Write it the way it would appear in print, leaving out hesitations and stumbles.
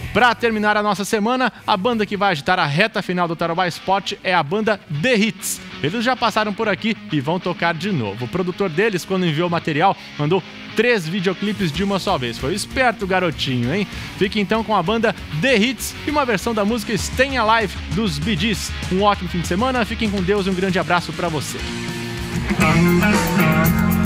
Para terminar a nossa semana, a banda que vai agitar a reta final do Tarobá Spot é a banda The Hits. Eles já passaram por aqui e vão tocar de novo. O produtor deles, quando enviou o material, mandou 3 videoclipes de uma só vez. Foi esperto o garotinho, hein? Fique então com a banda The Hits e uma versão da música Staying Alive dos Bee Gees. Um ótimo fim de semana, fiquem com Deus e um grande abraço para você.